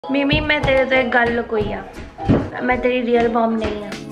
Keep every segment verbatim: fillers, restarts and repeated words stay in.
मिमी मैं तेरे तो एक गल लुकोई आ, मैं तेरी रियल मॉम नहीं हाँ।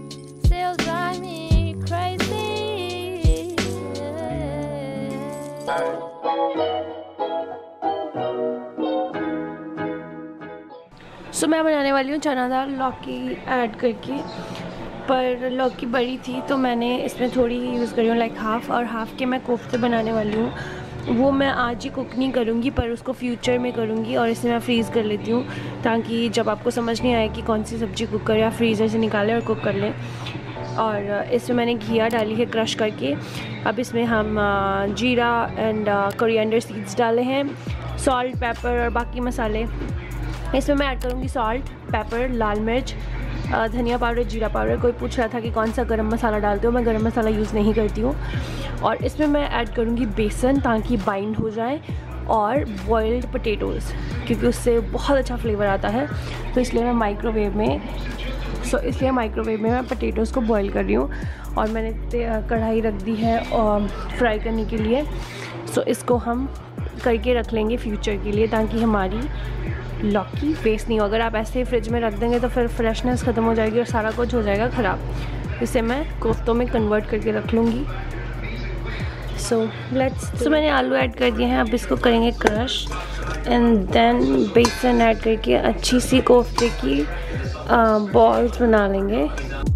सो so, मैं बनाने वाली हूँ चना दाल लौकी ऐड करके, पर लौकी बड़ी थी तो मैंने इसमें थोड़ी ही यूज़ करी हूँ, लाइक हाफ़, और हाफ़ के मैं कोफ्ते बनाने वाली हूँ। वो मैं आज ही कुक नहीं करूँगी पर उसको फ्यूचर में करूँगी, और इसे मैं फ्रीज़ कर लेती हूँ ताकि जब आपको समझ नहीं आए कि कौन सी सब्ज़ी कुक करें, आप फ्रीज़र से निकालें और कुक कर लें। और इसमें मैंने घिया डाली है क्रश करके। अब इसमें हम जीरा एंड कोरिएंडर सीड्स डाले हैं, सॉल्ट, पेपर और बाकी मसाले। इसमें मैं ऐड करूँगी सॉल्ट, पेपर, लाल मिर्च, धनिया पाउडर, जीरा पाउडर। कोई पूछ रहा था कि कौन सा गरम मसाला डालते हो, मैं गरम मसाला यूज़ नहीं करती हूँ। और इसमें मैं ऐड करूँगी बेसन ताकि बाइंड हो जाए, और बॉइल्ड पोटैटोज़ क्योंकि उससे बहुत अच्छा फ्लेवर आता है। तो इसलिए मैं माइक्रोवेव में सो so, इसलिए माइक्रोवेव में मैं पोटैटोज़ को बॉईल कर रही हूँ। और मैंने कढ़ाई रख दी है और फ्राई करने के लिए। सो so, इसको हम करके रख लेंगे फ्यूचर के लिए ताकि हमारी लौकी वेस्ट नहीं हो। अगर आप ऐसे ही फ्रिज में रख देंगे तो फिर फ्रेशनेस ख़त्म हो जाएगी और सारा कुछ हो जाएगा ख़राब। इसे मैं कोफ्तों में कन्वर्ट करके रख लूँगी। सो लेट्स सो मैंने आलू ऐड कर दिए हैं, अब इसको करेंगे क्रश एंड देन बेसन ऐड करके अच्छी सी कोफ्ते की बॉल्स बना लेंगे।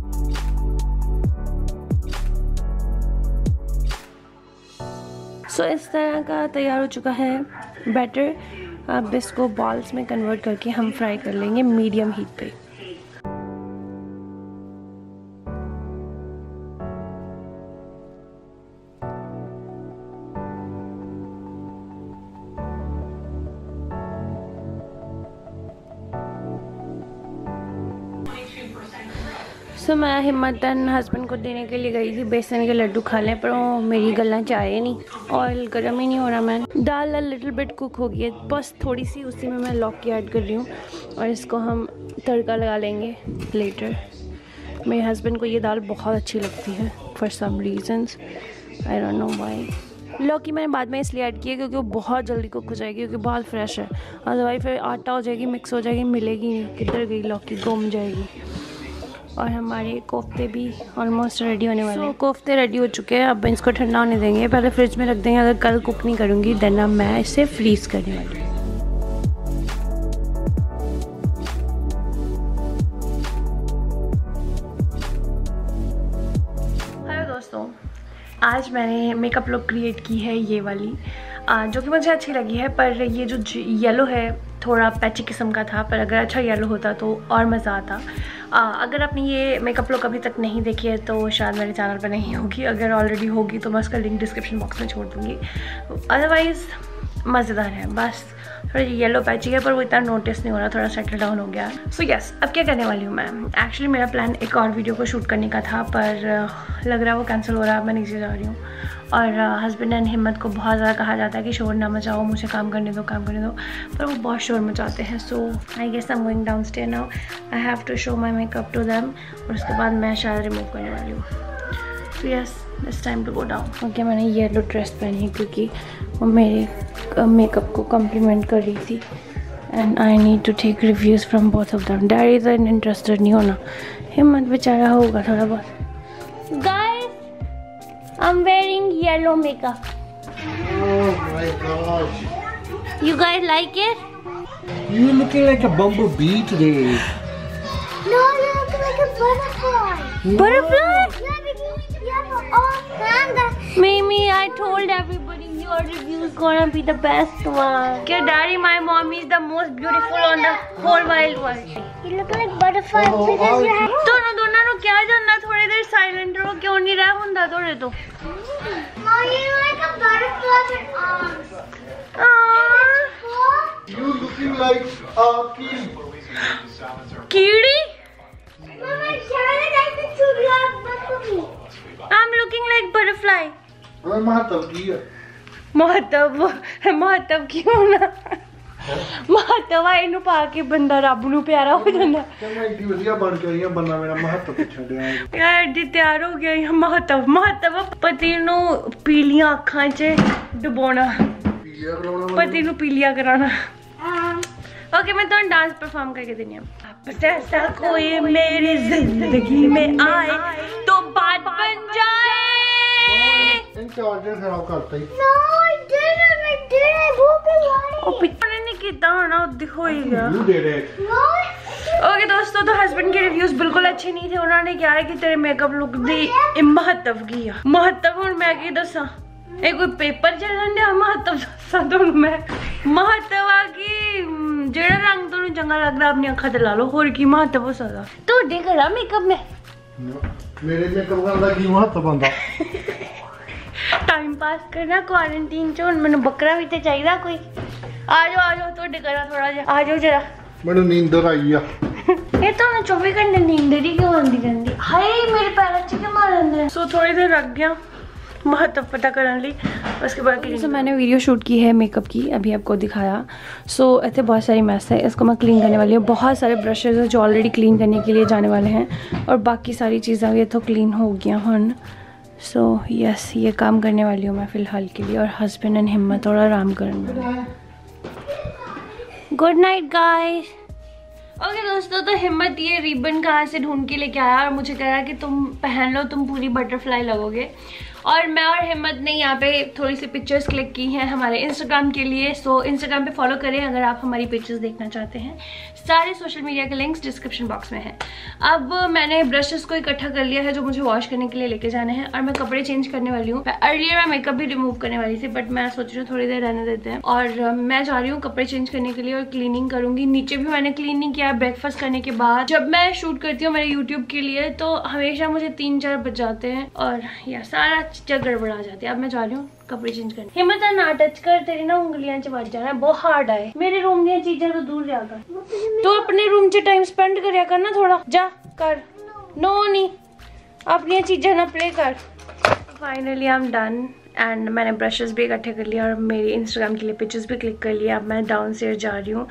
सो so, इस तरह का तैयार हो चुका है बैटर। अब इसको बॉल्स में कन्वर्ट करके हम फ्राई कर लेंगे मीडियम हीट पे। सो so, मैं हिम्मतन हस्बैंड को देने के लिए गई थी बेसन के लड्डू खा लें, पर वो मेरी गला चाहे नहीं, ऑयल गर्म ही नहीं हो रहा। मैं दाल लिटिल बिट कुक हो गई है बस थोड़ी सी, उसी में मैं लौकी ऐड कर रही हूँ और इसको हम तड़का लगा लेंगे लेटर। मेरे हस्बैंड को ये दाल बहुत अच्छी लगती है for some reasons, I don't know why. लौकी मैंने बाद में इसलिए ऐड की है क्योंकि वो बहुत जल्दी कुक हो जाएगी, क्योंकि बहुत फ्रेश है। अदरवाइज फिर आटा हो जाएगी, मिक्स हो जाएगी, मिलेगी नहीं, किधर गई लौकी, गुम जाएगी। और हमारे कोफ्ते भी ऑलमोस्ट रेडी होने वाले हैं। so, कोफ्ते रेडी हो चुके हैं, अब इसको ठंडा होने देंगे, पहले फ्रिज में रख देंगे। अगर कल कुक नहीं करूँगी देन अब मैं इसे फ्रीज करने वाली हूँ। हेलो दोस्तों, आज मैंने मेकअप लुक क्रिएट की है ये वाली, आ, जो कि मुझे अच्छी लगी है। पर ये जो येलो है थोड़ा पैची किस्म का था, पर अगर अच्छा येलो होता तो और मज़ा आता। आ, अगर आपने ये मेकअप लुक अभी तक नहीं देखी है तो शायद मेरे चैनल पर नहीं होगी, अगर ऑलरेडी होगी तो मैं उसका लिंक डिस्क्रिप्शन बॉक्स में छोड़ दूँगी। अदरवाइज़ मज़ेदार है, बस थोड़ा येलो पैची है पर वो इतना नोटिस नहीं हो रहा, थोड़ा सेटल डाउन हो गया। सो so, यस yes, अब क्या करने वाली हूँ मैं। एक्चुअली मेरा प्लान एक और वीडियो को शूट करने का था, पर लग रहा है वो कैंसिल हो रहा है, मैं नीचे जा रही हूँ। और हस्बैंड एंड हिम्मत को बहुत ज़्यादा कहा जाता है कि शोर ना मचाओ, मुझे काम करने दो काम करने दो, पर वो बहुत शोर मचाते हैं। So I guess I am going down stair now, I have to show my makeup to them, और उसके बाद मैं शायद रिमूव करने वाली हूँ। So yes, it's time to go down. Okay, मैंने येलो ड्रेस पहनी है क्योंकि वो मेरे मेकअप को कम्प्लीमेंट कर रही थी, and I need to take reviews from both of them. Daddy तो इंटरेस्टेड नहीं होना, हिम्मत बेचारा होगा थोड़ा बहुत। Guys, I'm wearing yellow makeup. Oh my gosh. You guys like it? You're looking like a bumblebee today. No, you look like a butterfly. Butterfly? Yeah, because you have an off hand. Mimi, I told everybody your review is gonna be the best one. Okay, Daddy, my mommy is the most beautiful on the whole wide world. You look like butterfly Oh, because you oh. have. दोनों दोनों no क्या जानना, थोड़ी देर silent रहो, क्यों नहीं रहा हुंदा थोड़े तो। No, you like a butterfly with arms. Ah, You're looking like a key. कीड़ी? Mama, Charlie likes the two love bumblebee. I'm looking like butterfly. मैं महत्व की है। महत्व महत्व क्यों ना महत्व है इनू पा के बंदा रब नू प्यारा हो जाता। क्या मैं इतनी वधिया बन के रही हूं, बनना मेरा महत्व पिछड़ गया है यार एडी तैयार हो गया है। महत्व महत्व पति नू पीलियां अखां च डुबोना, पीलिया कराना, पति नू पीलिया कराना। ओके मैं तो डांस परफॉर्म करके देनी है। बस ऐसा कोई मेरी जिंदगी में आए तो बात बन जाए। इनके ऑर्डर खराब करता ही। No, I didn't. I didn't. भूख लगी। ओ पिक्चर नहीं कितना ना दिखो ही गया। You did it. No. Okay दोस्तों, तो हस्बैंड के रिव्यूज बिल्कुल अच्छे नहीं थे। उन्होंने क्या है कि तेरे मेकअप लुक दी महत्व की महत्व और मैं की दसा एक कोई पेपर चलन दिया महत्व दसा तो मैं महत्व की जेड़ा रंग तो चंगा लग रहा अपनी अखा ते ला लो होर की महत्व हो सकदा तो देख रहा मेकअप में मेरे मेकअप करदा की महत्व बंदा टाइम पास करना क्वारंटीन च हुन मैनू बकरा भी ते चाहिदा कोई। आ जाओ आ जाओ तोड़े करा थोड़ा जा आ जाओ जरा मैनू नींदर आई आ। ये तो ना चौबीस घंटे नींद ही क्यों आंदी रहंदी हाय मेरे पैर अच्छे क्यों मारंदे। सो थोड़ी देर रख गया महत्व पता करने ली उसके बाद की so, मैंने वीडियो शूट की है मेकअप की अभी आपको दिखाया। सो so, इतने बहुत सारी मैस है इसको मैं क्लीन करने वाली हूँ। बहुत सारे ब्रशेज हैं जो ऑलरेडी क्लीन करने के लिए जाने वाले हैं और बाकी सारी चीज़ें ये तो क्लीन हो गया हन। सो so, यस ये काम करने वाली हूँ मैं फ़िलहाल के लिए और हस्बैंड एंड हिम्मत थोड़ा आराम करना। Good night guys. ओके दोस्तों, तो हिम्मत ये रिबन कहाँ से ढूंढ के लेके आया और मुझे कह रहा कि तुम पहन लो तुम पूरी बटरफ्लाई लगोगे। और मैं और हिम्मत ने यहाँ पे थोड़ी सी पिक्चर्स क्लिक की हैं हमारे इंस्टाग्राम के लिए। सो इंस्टाग्राम पे फॉलो करें अगर आप हमारी पिक्चर्स देखना चाहते हैं। सारे सोशल मीडिया के लिंक्स डिस्क्रिप्शन बॉक्स में है। अब मैंने ब्रशेस को इकट्ठा कर लिया है जो मुझे वॉश करने के लिए लेके जाने हैं और मैं कपड़े चेंज करने वाली हूँ। अर्लियर मैं मेकअप भी रिमूव करने वाली थी बट मैं सोच रही हूँ थोड़ी देर रहने देते हैं और मैं जा रही हूँ कपड़े चेंज करने के लिए और क्लीनिंग करूंगी। नीचे भी मैंने क्लीन नहीं किया ब्रेकफास्ट करने के बाद। जब मैं शूट करती हूँ मेरे यूट्यूब के लिए तो हमेशा मुझे तीन चार बज जाते हैं और या सारा चीज़ गड़बड़ा जाती है। अब मैं जा रही हूँ कपड़े चेंज करने। हिम्मत ना टच कर तेरी ना उंगलियां च बज जाना बहुत हार्ड है। मेरे रूम दी चीजें तो दूर जाकर तो अपने रूम च टाइम स्पेंड करया कर ना थोड़ा जा कर। नो नहीं अपनी चीजें ना प्ले कर। Finally I am done and मैंने ब्रशेस भी इकट्ठे कर लिया और मेरी इंस्टाग्राम के लिए पिक्चर्स भी क्लिक कर लिया। अब मैं डाउन स्टेयर जा रही हूँ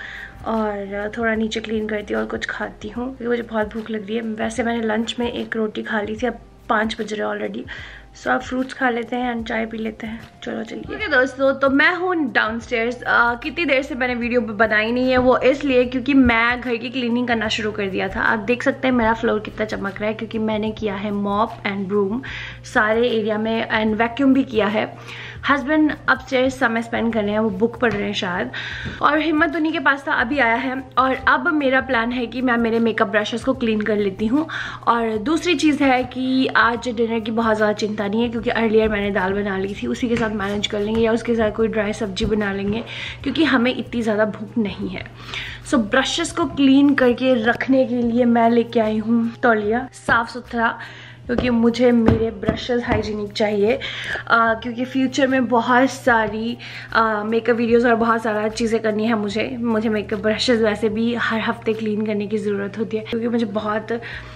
और थोड़ा नीचे क्लीन करती हूँ और कुछ खाती हूँ क्योंकि मुझे बहुत भूख लग रही है। वैसे मैंने लंच में एक रोटी खा ली थी, अब पाँच बज रहे ऑलरेडी। सो आप फ्रूट्स खा लेते हैं एंड चाय पी लेते हैं। चलो चलिए। ओके दोस्तों, तो मैं हूँ डाउनस्टेयर्स। कितनी देर से मैंने वीडियो बनाई नहीं है वो इसलिए क्योंकि मैं घर की क्लीनिंग करना शुरू कर दिया था। आप देख सकते हैं मेरा फ्लोर कितना चमक रहा है क्योंकि मैंने किया है मॉप एंड ब्रूम सारे एरिया में एंड वैक्यूम भी किया है। हस्बैंड अपस्टेयर्स समय स्पेंड कर रहे हैं, वो बुक पढ़ रहे हैं शायद, और हिम्मत उन्हीं के पास था अभी आया है। और अब मेरा प्लान है कि मैं मेरे मेकअप ब्रशेस को क्लीन कर लेती हूँ। और दूसरी चीज़ है कि आज डिनर की बहुत ज़्यादा चिंता नहीं है क्योंकि अर्लियर मैंने दाल बना ली थी, उसी के साथ मैनेज कर लेंगे या उसके साथ कोई ड्राई सब्जी बना लेंगे क्योंकि हमें इतनी ज़्यादा भूख नहीं है। सो ब्रशेस को क्लीन करके रखने के लिए मैं लेके आई हूँ तौलिया साफ़ सुथरा क्योंकि मुझे मेरे ब्रशेस हाइजीनिक चाहिए आ, क्योंकि फ्यूचर में बहुत सारी मेकअप वीडियोस और बहुत सारा चीज़ें करनी है मुझे मुझे मेकअप ब्रशेस वैसे भी हर हफ्ते क्लीन करने की ज़रूरत होती है क्योंकि मुझे बहुत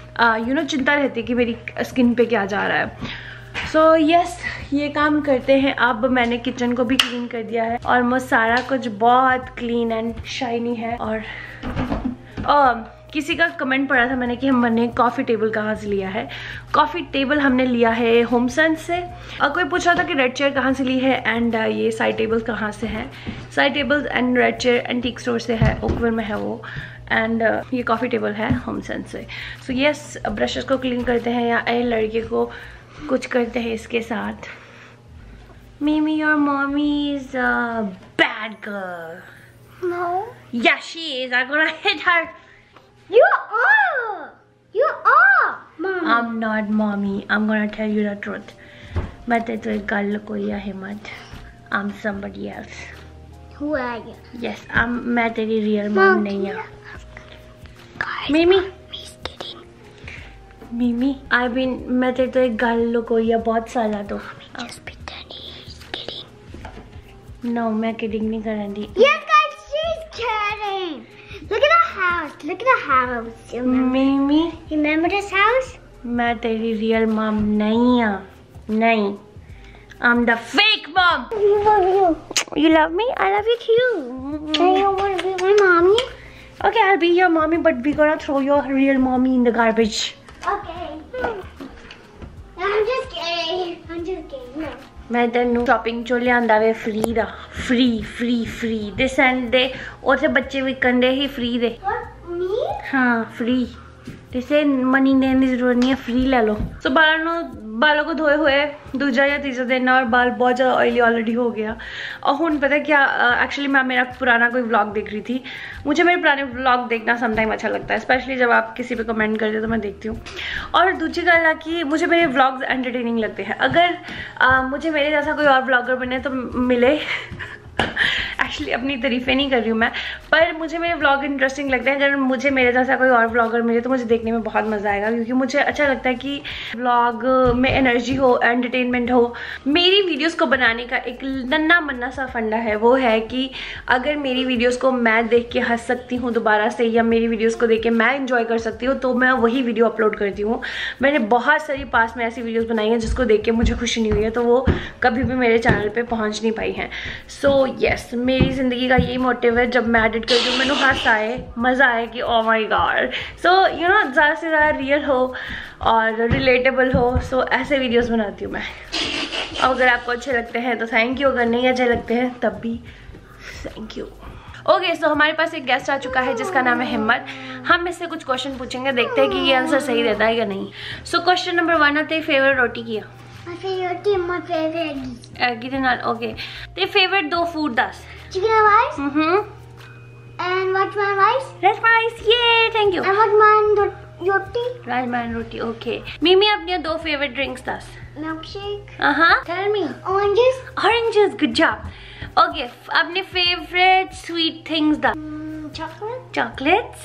यू नो चिंता रहती है कि मेरी स्किन पे क्या जा रहा है। सो so, यस yes, ये काम करते हैं। अब मैंने किचन को भी क्लीन कर दिया है ऑलमोस्ट सारा कुछ बहुत क्लीन एंड शाइनी है। और uh, किसी का कमेंट पड़ा था मैंने कि हमने कॉफ़ी टेबल कहाँ से लिया है। कॉफ़ी टेबल हमने लिया है होमसेंस से। और कोई पूछ रहा था कि रेड चेयर कहाँ से ली है एंड uh, ये साइड टेबल्स कहाँ से हैं। Side tables and red chair antique store से है, ओकविल में है वो। एंड uh, ये कॉफ़ी टेबल है होमसेंस से। सो यस ब्रशेस को क्लीन करते हैं या ए लड़के को कुछ करते हैं इसके साथ। Mimi, your mommy is a bad girl. No. Yeah, she is. I'm gonna hit her. You are. You are, Mom. I'm not mommy. I'm gonna tell you the truth. मैं तेरे तो एक गल कोई है हिम्मत। I'm somebody else. Who are you? Yes, I'm मैं तेरी real mom नहीं हूँ। Mimi. Mimi, I've been मैं तेरे तो एक गल कोई है बहुत साला तो। Just pretend he's kidding. No, मैं kidding नहीं कर रही। Yes, guys, she's kidding. Look at the house. Look at the house. You remember? Mimi, Remember this house? मैं तेरी real mom नहीं हूँ, नहीं। I'm the fake mom. I love you. You love me? I love you too. I don't want to be my mommy. Okay, I'll be your mommy, but we're gonna throw your real mommy in the garbage. Okay. I'm just kidding. I'm just kidding. No. मैं तेनू shopping चो लियांदा वे free दा free free free दे सेंड दे उथे बच्चे विकन दे ही फ्री दे हाँ फ्री जैसे मनी देने की जरूरत नहीं है फ्री ले लो। सो so, बालों बालों को धोए हुए दूसरा या तीसरा दिन और बाल बहुत ज़्यादा ऑयली ऑलरेडी हो गया। और हुन पता है क्या एक्चुअली uh, मैं मेरा पुराना कोई व्लॉग देख रही थी। मुझे मेरे पुराने व्लॉग देखना समटाइम अच्छा लगता है, स्पेशली जब आप किसी पे कमेंट करते हो तो मैं देखती हूँ। और दूसरी गल है कि मुझे मेरे व्लॉग्स एंटरटेनिंग लगते हैं। अगर uh, मुझे मेरे जैसा कोई और व्लॉगर बने तो मिले एक्चुअली अपनी तारीफें नहीं कर रही हूँ मैं, पर मुझे मेरे व्लॉग इंटरेस्टिंग लगते हैं। अगर मुझे मेरे जैसा कोई और व्लॉगर मिले तो मुझे देखने में बहुत मज़ा आएगा, क्योंकि मुझे अच्छा लगता है कि व्लॉग में एनर्जी हो, एंटरटेनमेंट हो। मेरी वीडियोस को बनाने का एक नन्ना मन्ना सा फंडा है, वो है कि अगर मेरी वीडियोस को मैं देख के हंस सकती हूँ दोबारा से, या मेरी वीडियोज़ को देख के मैं इंजॉय कर सकती हूँ, तो मैं वही वीडियो अपलोड करती हूँ। मैंने बहुत सारी पास में ऐसी वीडियोज़ बनाई हैं जिसको देख के मुझे खुशी नहीं हुई है, तो वो कभी भी मेरे चैनल पर पहुँच नहीं पाई हैं। सो येस, मेरी ज़िंदगी का यही मोटिव है, जब मैं एडिट करती हूँ मैंने हंस आए, मज़ा आए कि oh my god. So you know ज़्यादा से ज़्यादा रियल हो और रिलेटेबल हो, सो so, ऐसे वीडियोस बनाती हूँ मैं। अगर आपको अच्छे लगते हैं तो थैंक यू, अगर नहीं अच्छे लगते हैं तब भी थैंक यू। ओके, सो हमारे पास एक गेस्ट आ चुका है जिसका नाम है हिम्मत। हम इससे कुछ क्वेश्चन पूछेंगे, देखते हैं कि ये आंसर सही देता है या नहीं। सो क्वेश्चन नंबर वन है, तेरी फेवरेट रोटी की? My favorite tea, my favorite eggs. एगी दे नाल। ओके, तेरी फेवरेट दो फूड दस। Chicken and rice. Hmm And rajma and rice. Rajma rice, ये thank you. And rajma and ro- roti. Rajma and roti. Okay, Mimi अपनी दो फेवरेट ड्रिंक्स दस। Milkshake. हाँ, tell me. Oranges. Oranges, good job. Okay, अपने favourite sweet things दस। Mm, chocolate. Chocolates,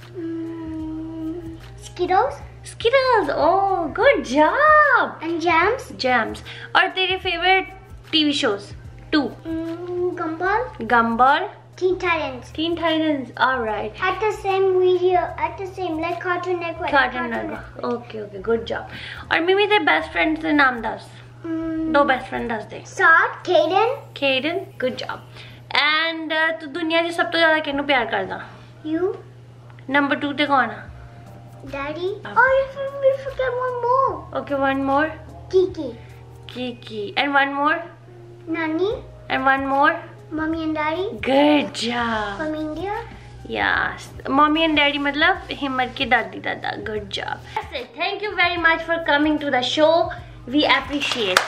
Mm, Skittles. Skittles, oh good job. And jams. Jams. और तेरे favourite TV shows? Two. Mm, Gumball. Gumball, Teen Titans. Teen Titans, alright. At the same video, at the same like Cartoon Network. Cartoon Network, okay okay, good job. और Mimi तेरे best friend के नाम दस। Mm, दो best friend दस दे। Saad, Kaden. Kaden, good job. And तू दुनिया च सब तो ज्यादा किहनू प्यार करदा? You. नंबर टू ते कौन आ? Daddy. Oh, you we forget one more. Okay, one more. Kiki. Kiki. And one more. Nani. And one more. Mommy and Daddy. Good job. From India. Yes. Mommy and Daddy मतलब हिम्मत की दादी दादा. Good job. That's it. Thank you very much for coming to the show. We appreciate.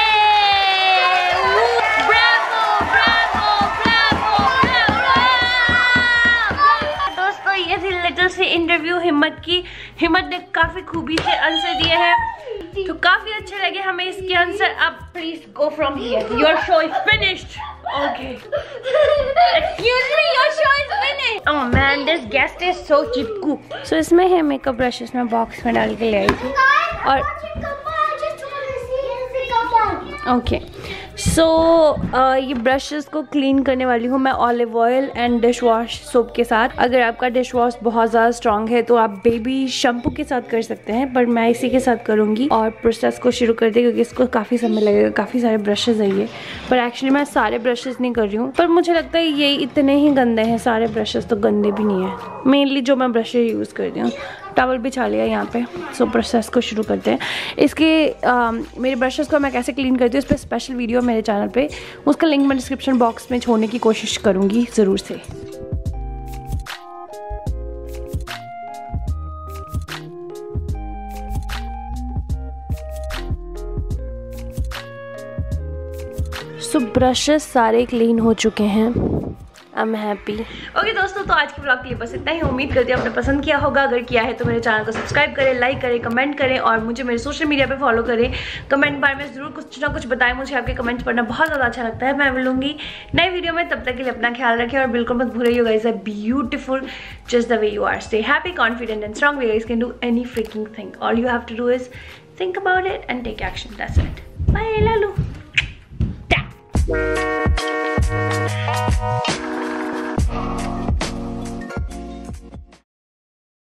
Yay! Bravo! Bravo! Bravo! Bravo! दोस्तों, ये थी little सी interview हिम्मत की। हिम्मत ने काफी खूबी से आंसर दिए हैं, तो काफी अच्छे लगे हमें इसके आंसर। अब please go from here, your show is finished. Okay, excuse me, your show is finished. Oh man, this guest is so चिपकू। सो इसमें है मेकअप ब्रशेस, मैं बॉक्स में डाल के ले आई थी। और ओके, सो ये ब्रशेस को क्लीन करने वाली हूँ मैं olive oil and dish wash soap के साथ। अगर आपका डिश वॉश बहुत ज़्यादा स्ट्रॉन्ग है तो आप बेबी शैम्पू के साथ कर सकते हैं, पर मैं इसी के साथ करूँगी। और प्रोसेस को शुरू कर दे, क्योंकि इसको काफ़ी समय लगेगा, काफ़ी सारे ब्रशेज है ये। पर एक्चुअली मैं सारे ब्रशेज नहीं कर रही हूँ, पर मुझे लगता है ये इतने ही गंदे हैं। सारे ब्रशेज तो गंदे भी नहीं है, मेनली जो मैं ब्रशेज यूज़ करती हूँ। टॉवल बिछा लिया यहाँ पे। सो so, प्रोसेस को शुरू करते हैं। इसके आ, मेरे ब्रशेस को मैं कैसे क्लीन करती हूँ इस पर स्पेशल वीडियो मेरे चैनल पे, उसका लिंक मैं डिस्क्रिप्शन बॉक्स में छोड़ने की कोशिश करूँगी ज़रूर से। सो so, ब्रशेस सारे क्लीन हो चुके हैं। I am happy. ओके दोस्तों, तो आज के ब्लॉग के लिए बस इतना ही। उम्मीद करती हूँ आपने पसंद किया होगा। अगर किया है तो मेरे चैनल को सब्सक्राइब करें, लाइक करें, कमेंट करें और मुझे मेरे सोशल मीडिया पे फॉलो करें। कमेंट बार में ज़रूर कुछ ना कुछ बताएं, मुझे आपके कमेंट्स पढ़ना बहुत ज़्यादा अच्छा लगता है। मैं मिलूंगी नई वीडियो में, तब तक के लिए अपना ख्याल रखें और बिल्कुल मत भूलिए, you guys are beautiful just the way you are. Stay happy, confident and strong. We guys can do any freaking thing. All you have to do is think about it and take action. That's it. Bye, Lalu.